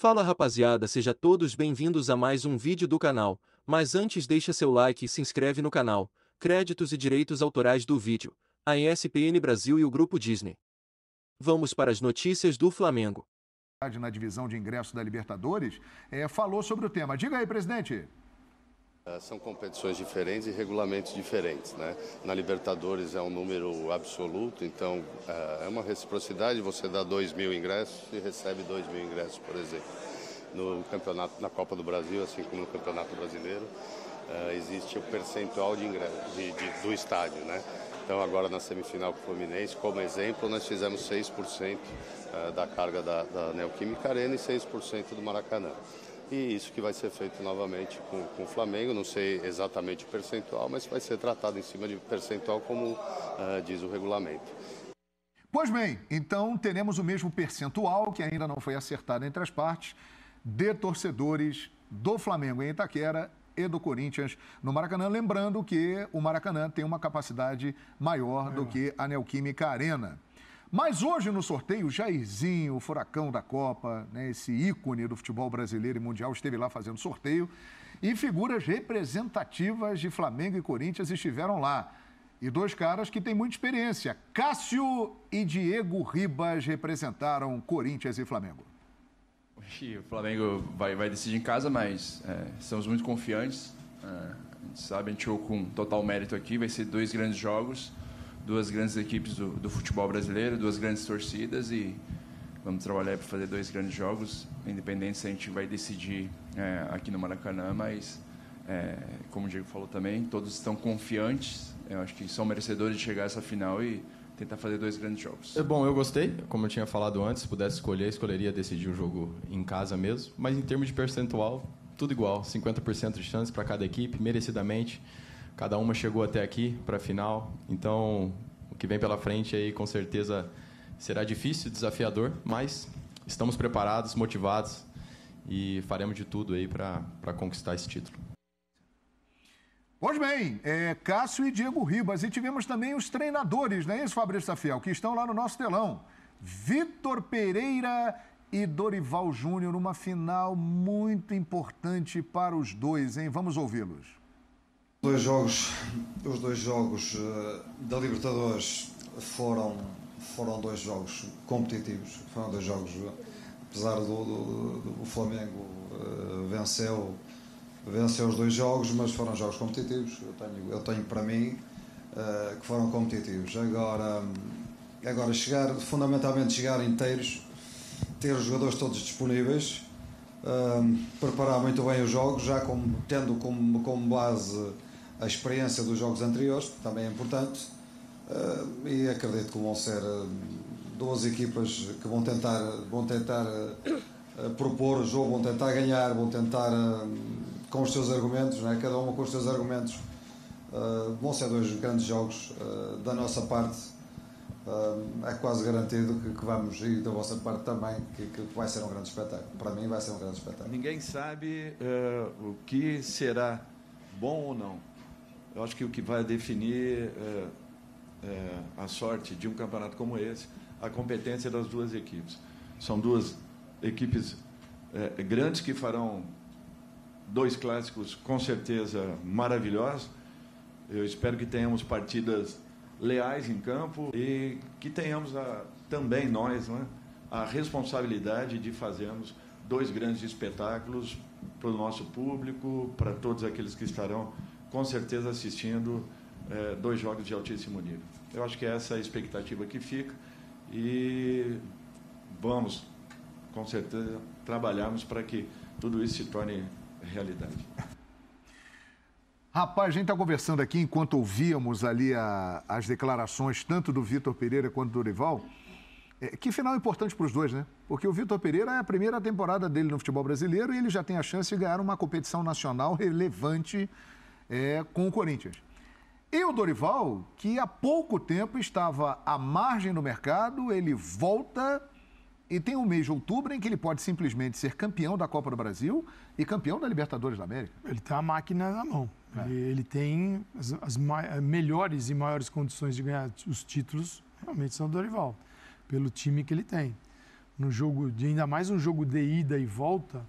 Fala rapaziada, sejam todos bem-vindos a mais um vídeo do canal, mas antes deixa seu like e se inscreve no canal. Créditos e direitos autorais do vídeo, a ESPN Brasil e o Grupo Disney. Vamos para as notícias do Flamengo. Na divisão de ingresso da Libertadores, falou sobre o tema. Diga aí, presidente. São competições diferentes e regulamentos diferentes, né? Na Libertadores é um número absoluto, então é uma reciprocidade, você dá 2.000 ingressos e recebe 2.000 ingressos, por exemplo. No campeonato, na Copa do Brasil, assim como no Campeonato Brasileiro, existe o percentual de ingresso do estádio, né? Então agora na semifinal com o Fluminense, como exemplo, nós fizemos 6% da carga da Neoquímica Arena e 6% do Maracanã. E isso que vai ser feito novamente com o Flamengo, não sei exatamente o percentual, mas vai ser tratado em cima de percentual como diz o regulamento. Pois bem, então teremos o mesmo percentual, que ainda não foi acertado entre as partes, de torcedores do Flamengo em Itaquera e do Corinthians no Maracanã. Lembrando que o Maracanã tem uma capacidade maior do que a Neoquímica Arena. Mas hoje no sorteio, Jairzinho, o furacão da Copa, né, esse ícone do futebol brasileiro e mundial, esteve lá fazendo sorteio e figuras representativas de Flamengo e Corinthians estiveram lá. E dois caras que têm muita experiência, Cássio e Diego Ribas, representaram Corinthians e Flamengo. O Flamengo vai decidir em casa, mas estamos muito confiantes. A gente sabe, a gente jogou com total mérito aqui, vai ser 2 grandes jogos. 2 grandes equipes do futebol brasileiro, 2 grandes torcidas e vamos trabalhar para fazer 2 grandes jogos, independente se a gente vai decidir aqui no Maracanã, mas como o Diego falou também, todos estão confiantes, eu acho que são merecedores de chegar a essa final e tentar fazer 2 grandes jogos. Bom, eu gostei, como eu tinha falado antes, se pudesse escolher, escolheria decidir o jogo em casa mesmo, mas em termos de percentual, tudo igual, 50% de chance para cada equipe, merecidamente. Cada uma chegou até aqui para a final, então o que vem pela frente aí com certeza será difícil, desafiador, mas estamos preparados, motivados e faremos de tudo aí para conquistar esse título. Pois bem, Cássio e Diego Ribas, e tivemos também os treinadores, não é isso, Fabrício Safiel, que estão lá no nosso telão. Vitor Pereira e Dorival Júnior, uma final muito importante para os dois, hein? Vamos ouvi-los. Os dois jogos da Libertadores foram 2 jogos competitivos, foram 2 jogos, apesar do Flamengo venceu os 2 jogos, mas foram jogos competitivos, eu tenho para mim que foram competitivos. Agora fundamentalmente chegar inteiros, ter os jogadores todos disponíveis, preparar muito bem os jogos, já tendo como base a experiência dos jogos anteriores, que também é importante, e acredito que vão ser 2 equipas que vão tentar propor o jogo, vão tentar ganhar, vão tentar com os seus argumentos, né? Cada uma com os seus argumentos. Vão ser 2 grandes jogos da nossa parte. É quase garantido que vamos, e da vossa parte também, que vai ser um grande espetáculo. Para mim vai ser um grande espetáculo. Ninguém sabe o que será bom ou não. Eu acho que o que vai definir a sorte de um campeonato como esse, a competência das 2 equipes. São 2 equipes grandes que farão 2 clássicos com certeza maravilhosos. Eu espero que tenhamos partidas leais em campo e que tenhamos também nós, né, a responsabilidade de fazermos 2 grandes espetáculos para o nosso público, para todos aqueles que estarão com certeza assistindo 2 jogos de altíssimo nível. Eu acho que essa é a expectativa que fica e vamos, com certeza, trabalharmos para que tudo isso se torne realidade. Rapaz, a gente está conversando aqui enquanto ouvíamos ali as declarações tanto do Vitor Pereira quanto do Dorival. Que final importante para os dois, né? Porque o Vitor Pereira é a primeira temporada dele no futebol brasileiro e ele já tem a chance de ganhar uma competição nacional relevante com o Corinthians. E o Dorival, que há pouco tempo estava à margem do mercado, ele volta e tem um mês de outubro em que ele pode simplesmente ser campeão da Copa do Brasil e campeão da Libertadores da América. Ele tem a máquina na mão. Ele tem as melhores e maiores condições de ganhar os títulos, realmente são do Dorival, pelo time que ele tem. no jogo, ainda mais um jogo de ida e volta,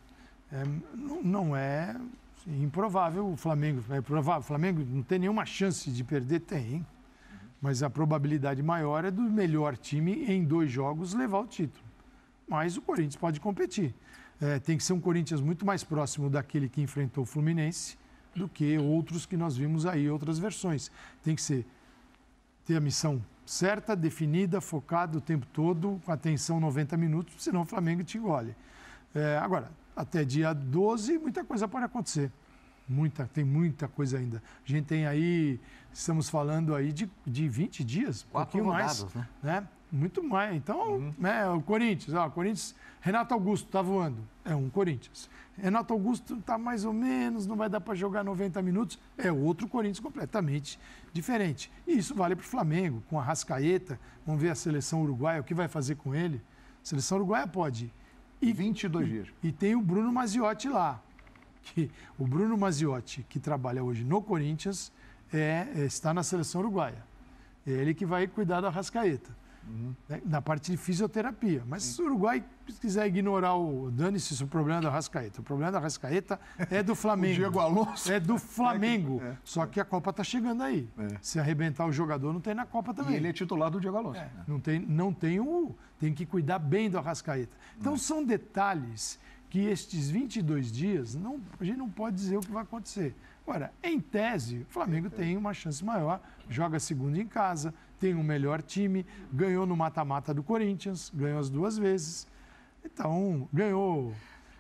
não é improvável o Flamengo. É provável, o Flamengo não tem nenhuma chance de perder, tem. Mas a probabilidade maior é do melhor time em 2 jogos levar o título. Mas o Corinthians pode competir. Tem que ser um Corinthians muito mais próximo daquele que enfrentou o Fluminense do que outros que nós vimos aí, outras versões. Tem que ter a missão certa, definida, focada o tempo todo, com atenção 90 minutos, senão o Flamengo te engole. Agora, até dia 12, muita coisa pode acontecer. Tem muita coisa ainda. A gente tem aí, estamos falando aí de 20 dias, 4 rodadas, mais, né? Muito mais. Então, o Corinthians, Renato Augusto está voando. É um Corinthians. Renato Augusto está mais ou menos, não vai dar para jogar 90 minutos. É outro Corinthians completamente diferente. E isso vale para o Flamengo, com a Arrascaeta. Vamos ver a seleção uruguaia, o que vai fazer com ele. A seleção uruguaia pode. 22 dias. E tem o Bruno Maziotti lá. O Bruno Maziotti, que trabalha hoje no Corinthians, está na seleção uruguaia. É ele que vai cuidar da Arrascaeta. Na parte de fisioterapia. Mas se o Uruguai quiser ignorar dane-se o problema da Arrascaeta. O problema da Arrascaeta é do Flamengo. O Diego Alonso. É do Flamengo. Só que a Copa está chegando aí. Se arrebentar o jogador, não tem na Copa também. E ele é titular do Diego Alonso. Tem que cuidar bem do Arrascaeta. Então, são detalhes que estes 22 dias, a gente não pode dizer o que vai acontecer. Agora, em tese, o Flamengo tem uma chance maior, joga segunda em casa, tem um melhor time, ganhou no mata-mata do Corinthians, ganhou as 2 vezes. Então, ganhou,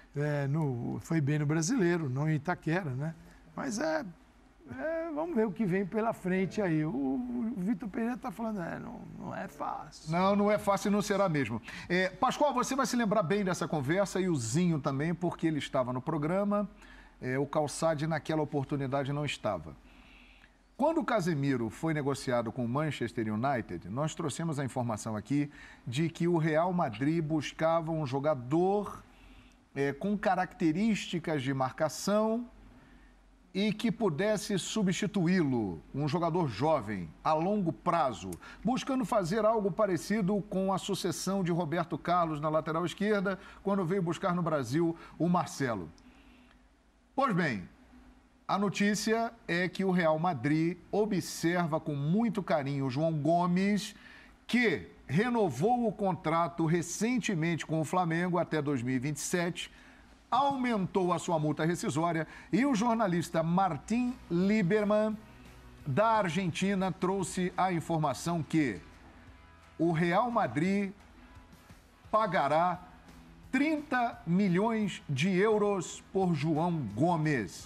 foi bem no Brasileiro, não em Itaquera, né? Mas vamos ver o que vem pela frente aí. O Vitor Pereira está falando, não é fácil. Não é fácil e não será mesmo. Pascoal, você vai se lembrar bem dessa conversa e o Zinho também, porque ele estava no programa, o Calçade naquela oportunidade não estava. Quando o Casemiro foi negociado com o Manchester United, nós trouxemos a informação aqui de que o Real Madrid buscava um jogador com características de marcação e que pudesse substituí-lo, um jogador jovem, a longo prazo, buscando fazer algo parecido com a sucessão de Roberto Carlos na lateral esquerda, quando veio buscar no Brasil o Marcelo. Pois bem, a notícia é que o Real Madrid observa com muito carinho o João Gomes, que renovou o contrato recentemente com o Flamengo até 2027, aumentou a sua multa rescisória e o jornalista Martin Lieberman, da Argentina, trouxe a informação que o Real Madrid pagará 30 milhões de euros por João Gomes.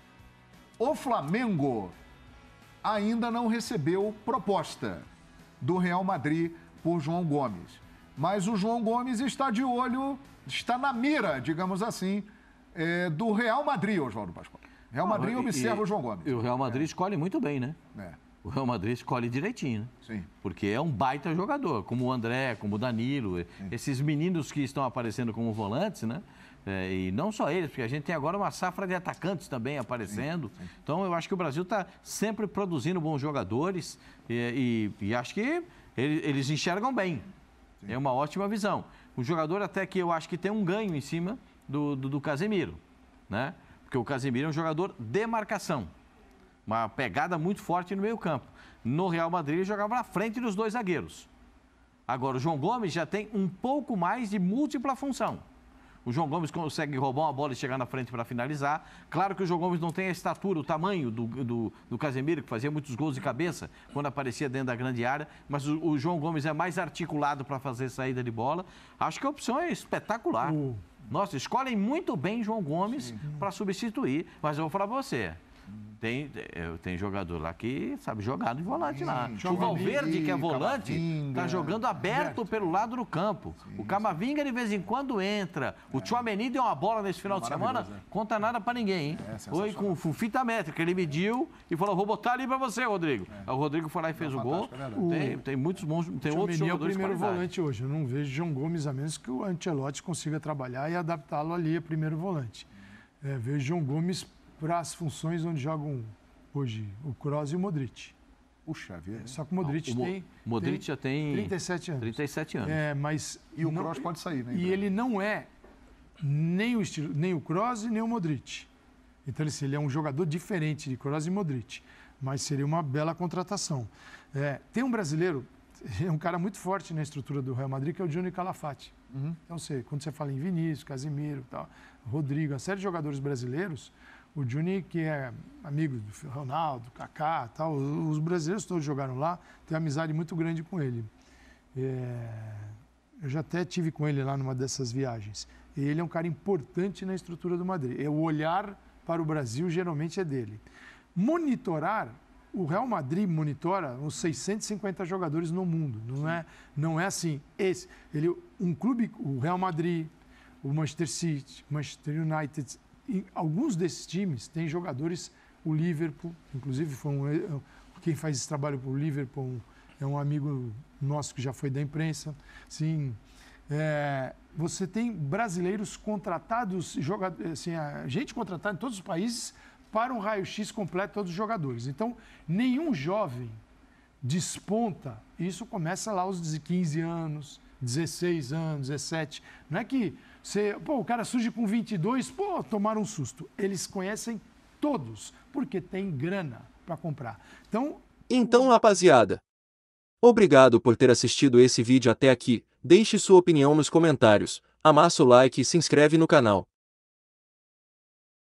O Flamengo ainda não recebeu proposta do Real Madrid por João Gomes. Mas o João Gomes está de olho, está na mira, digamos assim, do Real Madrid, Oswaldo Pascoal. O Real Madrid observa o João Gomes. E o Real Madrid escolhe muito bem, né? O Real Madrid escolhe direitinho, né? Sim. Porque é um baita jogador, como o André, como o Danilo, esses meninos que estão aparecendo como volantes, né? E não só eles, porque a gente tem agora uma safra de atacantes também aparecendo. Sim. Então, eu acho que o Brasil está sempre produzindo bons jogadores e acho que eles enxergam bem. Sim. É uma ótima visão. Um jogador até que eu acho que tem um ganho em cima do Casemiro, né? Porque o Casemiro é um jogador de marcação. Uma pegada muito forte no meio-campo. No Real Madrid, ele jogava na frente dos 2 zagueiros. Agora, o João Gomes já tem um pouco mais de múltipla função. O João Gomes consegue roubar uma bola e chegar na frente para finalizar. Claro que o João Gomes não tem a estatura, o tamanho do Casemiro, que fazia muitos gols de cabeça quando aparecia dentro da grande área, mas o João Gomes é mais articulado para fazer saída de bola. Acho que a opção é espetacular. Nossa, escolhem muito bem João Gomes para substituir, mas eu vou falar para você. Tem jogador lá que sabe jogar no volante lá. O Valverde, que é volante, está jogando aberto pelo lado do campo. O Camavinga, de vez em quando, entra. O Tchouaméni deu uma bola nesse final de semana, conta nada para ninguém, hein? Foi com fita métrica. Ele mediu e falou, vou botar ali para você, Rodrigo. O Rodrigo foi lá e fez o gol. Tem muitos bons, tem outros jogadores. É o primeiro volante hoje. Eu não vejo João Gomes, a menos que o Ancelotti consiga trabalhar e adaptá-lo ali a primeiro volante. Vejo João Gomes para as funções onde jogam hoje o Kroos e o Modric. Puxa vida. Só que o Modric tem... Modric já tem 37 anos. 37 anos. Mas E o Kroos pode sair, né? E ele não é nem o Kroos e nem o Modric. Então ele é um jogador diferente de Kroos e Modric. Mas seria uma bela contratação. Tem um brasileiro, é um cara muito forte na estrutura do Real Madrid, que é o Johnny Calafate. Então, quando você fala em Vinícius, Casemiro, tal, Rodrigo, a série de jogadores brasileiros, o Johnny, que é amigo do Ronaldo, Kaká, tal, os brasileiros todos jogaram lá, tem uma amizade muito grande com ele. Eu já até tive com ele lá numa dessas viagens. E ele é um cara importante na estrutura do Madrid. O olhar para o Brasil geralmente é dele. Monitorar, o Real Madrid monitora uns 650 jogadores no mundo. Não é assim. Um clube, o Real Madrid, o Manchester City, o Manchester United, alguns desses times têm jogadores, o Liverpool, inclusive quem faz esse trabalho para o Liverpool é um amigo nosso que já foi da imprensa. Sim, você tem brasileiros contratados, gente contratada em todos os países para um raio-x completo de todos os jogadores. Então, nenhum jovem desponta. Isso começa lá aos 15 anos, 16 anos, 17. Não é que o cara surge com 22, tomaram um susto. Eles conhecem todos, porque tem grana para comprar. Então, rapaziada, obrigado por ter assistido esse vídeo até aqui. Deixe sua opinião nos comentários, amassa o like e se inscreve no canal.